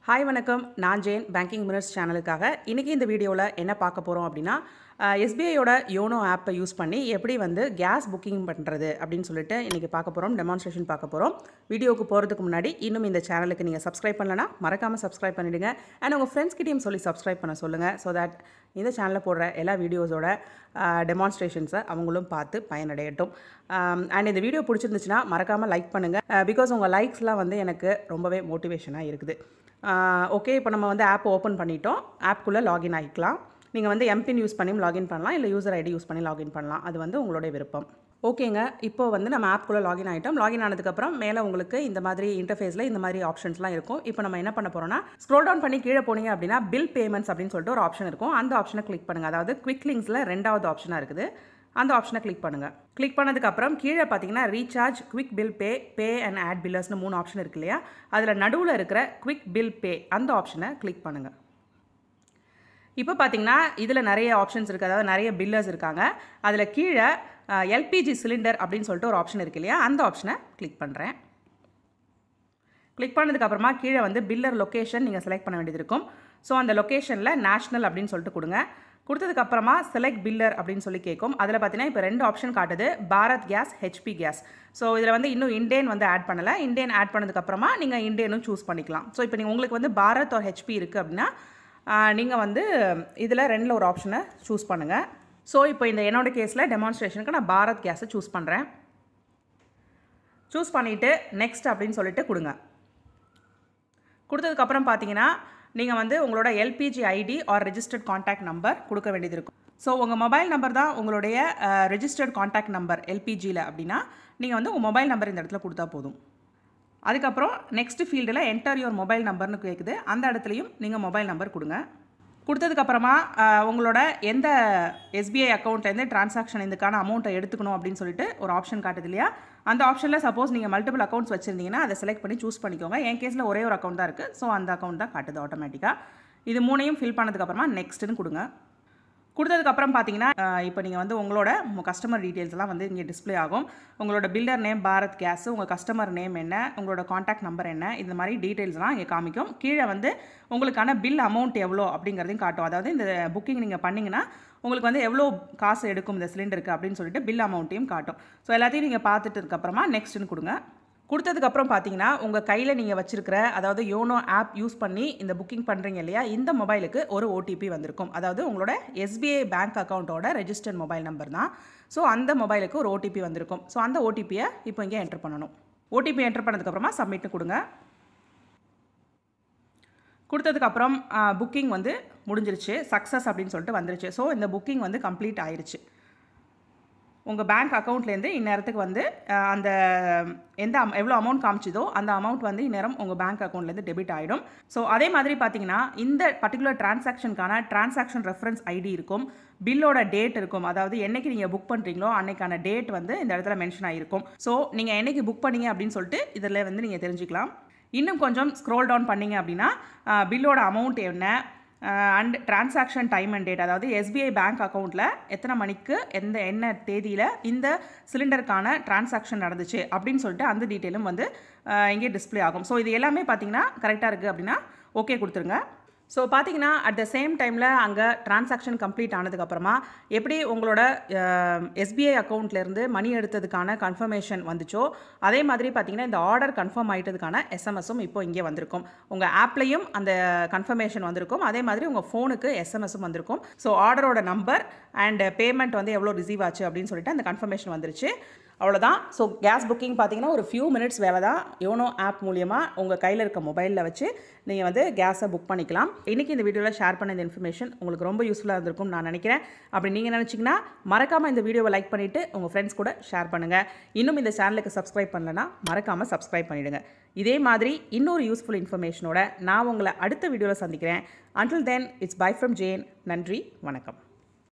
Hi வணக்கம், நான் Jain banking minutes சேனலுக்காக இன்றைக்கி இந்த வீடியோவில் என்ன பார்க்க போகிறோம் அப்படின்னா எஸ்பிஐயோட யோனோ ஆப்பை யூஸ் பண்ணி எப்படி வந்து கேஸ் புக்கிங் பண்ணுறது அப்படின்னு சொல்லிட்டு இன்றைக்கி பார்க்க போகிறோம், டெமான்ஸ்ட்ரேஷன் பார்க்க போகிறோம். வீடியோவுக்கு போகிறதுக்கு முன்னாடி இன்னும் இந்த சேனலுக்கு நீங்கள் சப்ஸ்கிரைப் பண்ணலன்னா மறக்காமல் சப்ஸ்கிரைப் பண்ணிவிடுங்க. அண்ட் உங்கள் ஃப்ரெண்ட்ஸ்கிட்டையும் சொல்லி சப்ஸ்கிரைப் பண்ண சொல்லுங்கள். ஸோ தட் இந்த சேனலில் போடுற எல்லா வீடியோஸோட டெமான்ஸ்ட்ரேஷன்ஸை அவங்களும் பார்த்து பயனடையட்டும். அண்ட் இந்த வீடியோ பிடிச்சிருந்துச்சுன்னா மறக்காமல் லைக் பண்ணுங்கள். பிகாஸ் உங்கள் லைக்ஸ்லாம் வந்து எனக்கு ரொம்பவே மோட்டிவேஷனாக இருக்குது. ஓகே, இப்போ நம்ம வந்து ஆப் ஓப்பன் பண்ணிட்டோம். ஆப்குள்ளே லாகின் ஆகிக்கலாம். நீங்கள் வந்து எம்பின் யூஸ் பண்ணி லாகின் பண்ணலாம், இல்லை யூசர் ஐடி யூஸ் பண்ணி லாகின் பண்ணலாம். அது வந்து உங்களுடைய விருப்பம். ஓகேங்க, இப்போ வந்து நம்ம ஆப்குள்ளே லாகின் ஆகிட்டோம். லாகின் ஆனதுக்கப்புறம் மேலே உங்களுக்கு இந்த மாதிரி இன்டர்ஃபேஸில் இந்த மாதிரி ஆப்ஷன்ஸ்லாம் இருக்கும். இப்போ நம்ம என்ன பண்ண போகிறோம்னா, ஸ்க்ரோல் டவுன் பண்ணி கீழே போனீங்க அப்படின்னா பில் பேமெண்ட்ஸ் அப்படின்னு சொல்லிட்டு ஒரு ஆப்ஷன் இருக்கும். அந்த ஆப்ஷனை கிளிக் பண்ணுங்கள். அதாவது குவிக் லிங்க்ஸில் ரெண்டாவது ஆப்ஷனாக இருக்குது. அந்த ஆப்ஷனை கிளிக் பண்ணுங்கள். கிளிக் பண்ணதுக்கப்புறம் கீழே பார்த்தீங்கன்னா recharge, quick bill pay, pay and add பில்லர்ஸ்னு 3 ஆப்ஷன் இருக்கு இல்லையா? அதில் நடுவில் இருக்கிற குவிக் பில் பே அந்த ஆப்ஷனை கிளிக் பண்ணுங்கள். இப்போ பார்த்தீங்கன்னா இதில் நிறைய ஆப்ஷன்ஸ் இருக்குது, அதாவது நிறைய பில்லர்ஸ் இருக்காங்க. அதில் கீழே எல்பிஜி சிலிண்டர் அப்படின்னு சொல்லிட்டு ஒரு ஆப்ஷன் இருக்கு இல்லையா? அந்த ஆப்ஷனை கிளிக் பண்ணுறேன். கிளிக் பண்ணதுக்கப்புறமா கீழே வந்து பில்லர் லொக்கேஷன் நீங்கள் செலக்ட் பண்ண வேண்டியது இருக்கும். ஸோ அந்த லொக்கேஷனில் நேஷ்னல் அப்படின்னு சொல்லிட்டு கொடுங்க. கொடுத்ததுக்கப்புறமா செலக்ட் பில்லர் அப்படின்னு சொல்லி கேட்கும். அதில் பார்த்தீங்கன்னா இப்போ 2 ஆப்ஷன் காட்டுது, Bharat gas, HP gas. So இதில் வந்து இன்னும் இண்டேன் வந்து ஆட் பண்ணலை. இண்டேன் ஆட் பண்ணதுக்கப்புறமா நீங்கள் இண்டேனும் சூஸ் பண்ணிக்கலாம். ஸோ இப்போ நீங்கள் உங்களுக்கு வந்து பாரத் ஒரு ஹெச்பி இருக்குது அப்படின்னா நீங்கள் வந்து இதில் 2ல் ஒரு ஆப்ஷனை சூஸ் பண்ணுங்கள். ஸோ இப்போ இந்த என்னோட கேஸில் டெமான்ஸ்ட்ரேஷனுக்கு நான் பாரத் கேஸை சூஸ் பண்ணுறேன். சூஸ் பண்ணிவிட்டு நெக்ஸ்ட் அப்படின்னு சொல்லிட்டு கொடுங்க. கொடுத்ததுக்கப்புறம் பார்த்தீங்கன்னா நீங்கள் வந்து உங்களோட LPG ID or registered contact number கொடுக்க வேண்டியது இருக்கும். ஸோ உங்கள் மொபைல் நம்பர் தான் உங்களுடைய ரெஜிஸ்டர்ட் கான்டாக்ட் நம்பர் எல்பிஜியில் அப்படின்னா நீங்கள் வந்து உங்கள் மொபைல் நம்பர் இந்த இடத்துல கொடுத்தா போதும். அதுக்கப்புறம் நெக்ஸ்ட் ஃபீல்டில் என்டர் யுவர் மொபைல் நம்பர்னு கேட்குது. அந்த இடத்துலையும் நீங்கள் மொபைல் நம்பர் கொடுங்க. கொடுத்ததுக்கப்புறமா உங்களோட எந்த எஸ்பிஐ அக்கௌண்ட்லேருந்து டிரான்சாக்ஷன் இதுக்கான அமௌண்ட்டை எடுத்துக்கணும் அப்படின்னு சொல்லிட்டு ஒரு ஆப்ஷன் காட்டுது இல்லையா? அந்த ஆப்ஷனில் சப்போஸ் நீங்கள் மல்டிபிள் அக்கௌண்ட்ஸ் வச்சுருந்தீங்கன்னா அதை செலக்ட் பண்ணி சூஸ் பண்ணிக்கோங்க. என் கேஸில் ஒரே ஒரு அக்கௌண்ட் தான் இருக்குது. ஸோ அந்த அக்கௌண்ட் தான் காட்டுது ஆட்டோமேட்டிக்காக. இது 3ஐயும் ஃபில் பண்ணதுக்கப்புறமா நெக்ஸ்ட்டுன்னு கொடுங்க. கொடுத்ததுக்கப்புறம் பார்த்தீங்கன்னா இப்போ நீங்கள் வந்து உங்களோட கஸ்டமர் டீட்டெயில்ஸ்லாம் வந்து இங்கே டிஸ்பிளே ஆகும். உங்களோட பில்டர் நேம் பாரத் கேஸ், உங்கள் கஸ்டமர் நேம் என்ன, உங்களோட காண்டாக்ட் நம்பர் என்ன, இந்த மாதிரி டீட்டெயில்ஸ்லாம் இங்கே காமிக்கும். கீழே வந்து உங்களுக்கான பில் அமௌண்ட் எவ்வளோ அப்படிங்கிறதையும் காட்டும். அதாவது இந்த புக்கிங் நீங்கள் பண்ணிங்கன்னா உங்களுக்கு வந்து எவ்வளோ காசு எடுக்கும் இந்த சிலிண்டருக்கு அப்படின்னு சொல்லிட்டு பில் அமௌண்ட்டையும் காட்டும். ஸோ எல்லாத்தையும் நீங்கள் பார்த்துட்டதுக்கப்புறமா நெக்ஸ்ட்டுன்னு கொடுங்க. கொடுத்ததுக்கப்புறம் பார்த்தீங்கன்னா உங்கள் கையில் நீங்கள் வச்சுருக்கிற, அதாவது யோனோ ஆப் யூஸ் பண்ணி இந்த புக்கிங் பண்ணுறீங்க இல்லையா? இந்த மொபைலுக்கு ஒரு ஓடிபி வந்திருக்கும். அதாவது உங்களோட எஸ்பிஐ பேங்க் அக்கௌண்ட்டோட ரெஜிஸ்டர்ட் மொபைல் நம்பர் தான். ஸோ அந்த மொபைலுக்கு ஒரு ஓடிபி வந்திருக்கும். ஸோ அந்த ஓடிபியை இப்போ இங்கே என்டர் பண்ணணும். ஓடிபி என்டர் பண்ணதுக்கப்புறமா சப்மிட்னு கொடுங்க. கொடுத்ததுக்கப்புறம் புக்கிங் வந்து முடிஞ்சிருச்சு, சக்ஸஸ் அப்படின்னு சொல்லிட்டு வந்துருச்சு. ஸோ இந்த புக்கிங் வந்து கம்ப்ளீட் ஆயிடுச்சு. உங்கள் பேங்க் அக்கௌண்ட்லேருந்து இந்நேரத்துக்கு வந்து அந்த எவ்வளோ அமௌண்ட் காமிச்சிதோ அந்த அமௌண்ட் வந்து இந்நேரம் உங்கள் பேங்க் அக்கௌண்ட்லேருந்து டெபிட் ஆகிடும். ஸோ அதே மாதிரி பார்த்தீங்கன்னா இந்த பர்டிகுலர் டிரான்சாக்ஷனுக்கான டிரான்சாக்ஷன் ரெஃபரன்ஸ் ஐடி இருக்கும், பில்லோட டேட் இருக்கும். அதாவது என்னைக்கு நீங்கள் புக் பண்ணுறீங்களோ அன்னைக்கான டேட் வந்து இந்த இடத்துல மென்ஷன் ஆகிருக்கும். ஸோ நீங்கள் என்னைக்கு புக் பண்ணீங்க அப்படின்னு சொல்லிட்டு இதில் வந்து நீங்கள் தெரிஞ்சுக்கலாம். இன்னும் கொஞ்சம் ஸ்க்ரோல் டவுன் பண்ணிங்க அப்படின்னா பில்லோட அமௌண்ட் என்ன and transaction time and date, அதாவது எஸ்பிஐ பேங்க் அக்கௌண்ட்டில் எத்தனை மணிக்கு என்ன தேதியில் இந்த சிலிண்டருக்கான டிரான்சாக்ஷன் நடந்துச்சு அப்படின்னு சொல்லிட்டு அந்த டீட்டெயிலும் வந்து இங்கே டிஸ்பிளே ஆகும். ஸோ இது எல்லாமே பார்த்தீங்கன்னா கரெக்டாக இருக்குது அப்படின்னா ஓகே கொடுத்துருங்க. ஸோ பார்த்தீங்கன்னா அட் த சேம் டைமில் அங்கே டிரான்சாக்ஷன் கம்ப்ளீட் ஆனதுக்கப்புறமா எப்படி உங்களோட எஸ்பிஐ அக்கௌண்ட்லேருந்து மணி எடுத்ததுக்கான கன்ஃபர்மேஷன் வந்துச்சோ அதே மாதிரி பார்த்தீங்கன்னா இந்த ஆர்டர் கன்ஃபார்ம் ஆகிட்டதுக்கான எஸ்எம்எஸும் இப்போ இங்கே வந்திருக்கும். உங்கள் ஆப்லேயும் அந்த கன்ஃபர்மேஷன் வந்திருக்கும், அதே மாதிரி உங்கள் ஃபோனுக்கு எஸ்எம்எஸும் வந்திருக்கும். ஸோ ஆர்டரோட நம்பர் அண்ட் பேமெண்ட் வந்து எவ்வளோ ரிசீவ் ஆச்சு அப்படின்னு சொல்லிட்டு அந்த கன்ஃபர்மேஷன் வந்துருச்சு. அவ்வளோதான். ஸோ கேஸ் புக்கிங் பார்த்தீங்கன்னா ஒரு ஃபியூ மினிட்ஸ் வேலை தான். யோனோ ஆப் மூலியமாக உங்கள் கையில் இருக்க மொபைலில் வச்சு நீங்கள் வந்து கேஸை புக் பண்ணிக்கலாம். இன்றைக்கி இந்த வீடியோவில் ஷேர் பண்ண இந்த இன்ஃபர்மேஷன் உங்களுக்கு ரொம்ப யூஸ்ஃபுல்லாக இருந்திருக்கும் நான் நினைக்கிறேன். அப்படி நீங்கள் நினச்சிங்கன்னா மறக்காமல் இந்த வீடியோவை லைக் பண்ணிவிட்டு உங்கள் ஃப்ரெண்ட்ஸ் கூட ஷேர் பண்ணுங்கள். இன்னும் இந்த சேனலுக்கு சப்ஸ்கிரைப் பண்ணலன்னா மறக்காமல் சப்ஸ்கிரைப் பண்ணிவிடுங்க. இதே மாதிரி இன்னொரு யூஸ்ஃபுல் இன்ஃபர்மேஷனோட நான் உங்களை அடுத்த வீடியோவில் சந்திக்கிறேன். Until then, it's bye from Jane. நன்றி, வணக்கம்.